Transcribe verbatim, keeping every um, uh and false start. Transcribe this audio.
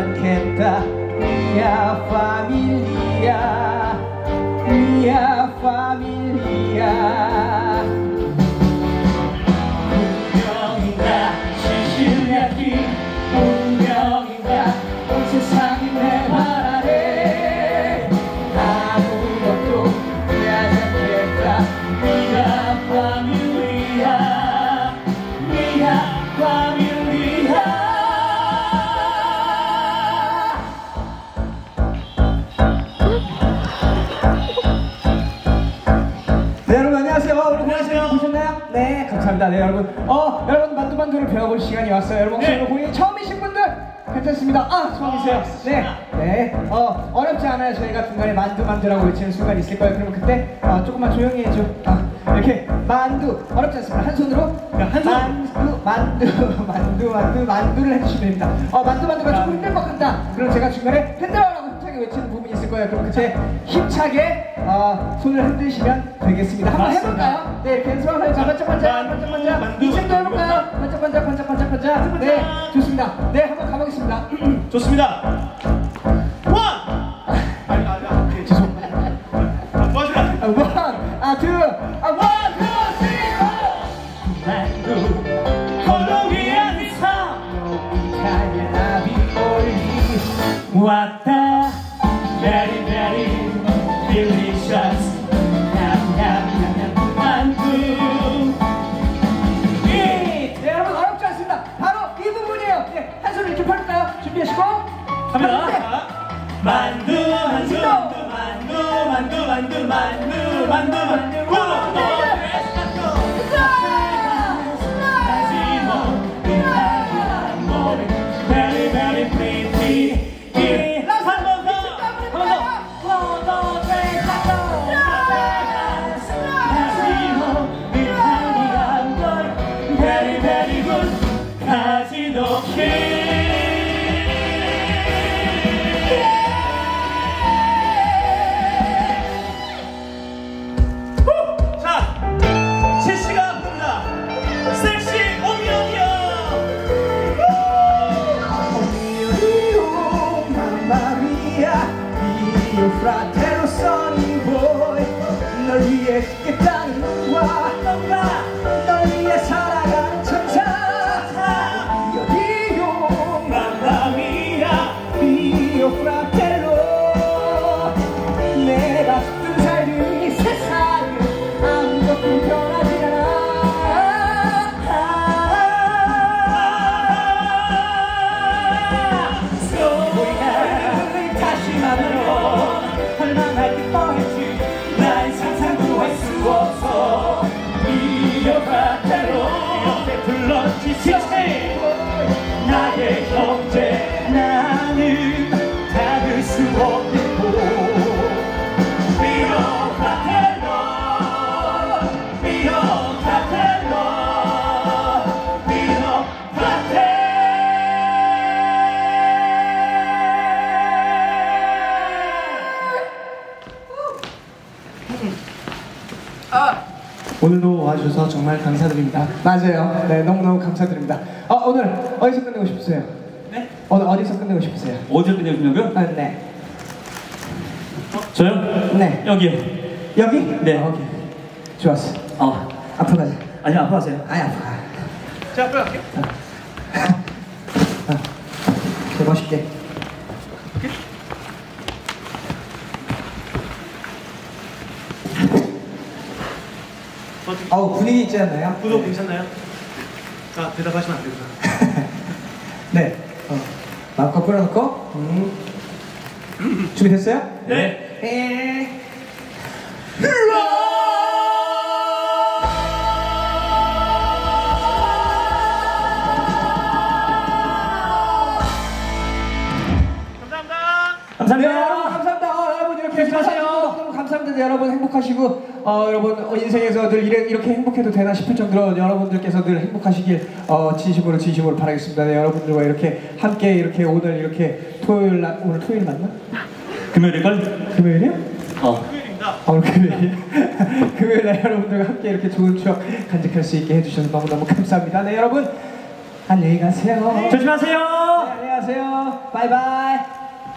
않겠다. Mia familia, mia familia. 운명인가 시시하기 운명인가 온 세상이 내 말 아래 아무것도 후회하지 않겠다. Mia familia, mia familia. 네 여러분 안녕하세요. 오늘 공연 보셨나요? 네 감사합니다. 네 여러분 어 여러분 만두만두를 배워볼 시간이 왔어요. 여러분 혹시 네. 오늘 공연 처음이신 분들 괜찮습니다. 아 처음이세요? 네. 네. 어 어렵지 않아요. 저희가 중간에 만두만두라고 외치는 순간이 있을 거예요. 그러면 그때 어, 조금만 조용히 해줘. 아 이렇게 만두 어렵지 않습니다. 한 손으로 한 손. 만두 만두 만두 만두 만두를 해주시면 됩니다. 어 만두 만두가 조금 힘들 것 같다. 그럼 제가 중간에 흔들어라고 힘차게 외치는 부분이 있을 거예요. 그럼 그때 힘차게 어, 손을 흔드시면 되겠습니다. 한번 해볼까요? 네 이렇게 손을 자 반짝반짝 반짝반짝 이층도 해볼까요? 반짝반짝 반짝반짝 반짝. 네 좋습니다. 네 한번 가보겠습니다. 좋습니다. 원! 아니 아니 아니 죄송합니다. 뭐 하시나? 원, 아 투, 아 원, 투, 쓰리, 원. 만두 홀로 위한 삶 가게 나비 올리 왔다. Very very delicious. 냠냠냠냠 만두. 네 여러분 어렵지 않습니다. 바로 이 부분이에요. 네, 한 손을 이렇게 펼까요? 준비하시고 갑니다. 네. 만두 만두 만두 만두 만두 만두 만두 만두 구독 Very very pretty. Very very good. 카지노 킹. 자, 제시가 부릅니다. 섹시 오미오미오. Dio, mamma mia, io fratello sono in voi. 널 위해 죽겠다는 와 널 위해 살아가는 천사. Io Dio, Mamma mia. mio fratello. 내가 죽든 살든 이 세상은 아무것도 변하지 않아. 우리가 다시 만나러 얼마나 기뻐했지. 난 상상도 할 수 없어. Mio fratello 이렇게 불러주시지. 나의 형제 나는 잡을 수 없는 곳. Mio fratello Mio fratello Mio fratello. 오늘도 와주셔서 정말 감사드립니다. 맞아요. 네, 너무너무 감사드립니다. 어, 오늘 어디서 끝내고 싶으세요? 네? 오늘 어디서 끝내고 싶으세요? 어디서 끝내주냐고요? 아, 네. 저요? 네. 여기요. 여기? 네. 어, 오케이. 좋았어. 어. 앞으로 가자. 아니 앞으로 하세요. 아니, 앞으로 가. 자 앞으로 갈게요. 어. 더 멋있게. 어우, 분위기 있지 않나요? 구독 괜찮나요? 자 대답하시면 안 되구나. 네. 어. 마음껏 뿌려놓고. 음. 준비됐어요? 네. 에. 감사합니다. 네, 여러분 감사합니다. 어, 여러분 이렇게 조심하세요. 너무 감사합니다. 여러분 행복하시고 어, 여러분 어, 인생에서 늘 이래, 이렇게 행복해도 되나 싶을 정도로 여러분들께서 늘 행복하시길 어, 진심으로 진심으로 바라겠습니다. 네, 여러분들과 이렇게 함께 이렇게 오늘 이렇게 토요일 날 오늘 토요일 맞나? 금요일일걸? 금요일이요? 어. 어, 금요일 금요일 날 여러분들과 함께 이렇게 좋은 추억 간직할 수 있게 해주셔서 너무너무 감사합니다. 네 여러분 안녕히 가세요. 조심하세요. 네, 안녕히 가세요. 바이바이.